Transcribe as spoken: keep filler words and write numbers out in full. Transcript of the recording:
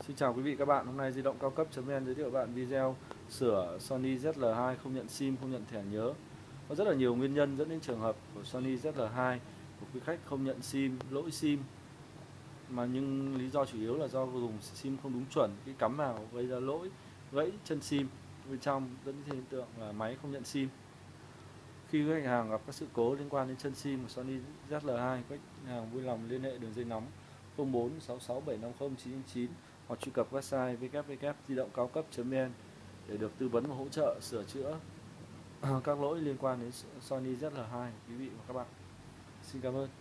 Xin chào quý vị các bạn, hôm nay di động cao cấp.vn giới thiệu với bạn video sửa Sony Z L hai không nhận sim, không nhận thẻ nhớ. Có rất là nhiều nguyên nhân dẫn đến trường hợp của Sony Z L hai của quý khách không nhận sim, lỗi sim, mà nhưng lý do chủ yếu là do dùng sim không đúng chuẩn, cái cắm vào gây ra lỗi gãy chân sim bên trong, dẫn đến hiện tượng là máy không nhận sim. Khi khách hàng gặp các sự cố liên quan đến chân sim của Sony Z L hai, khách hàng vui lòng liên hệ đường dây nóng không bốn sáu sáu bảy năm không chín chín hoặc truy cập website w w w chấm di động cao cấp.vn để được tư vấn và hỗ trợ sửa chữa các lỗi liên quan đến Sony Z L hai quý vị và các bạn. Xin cảm ơn.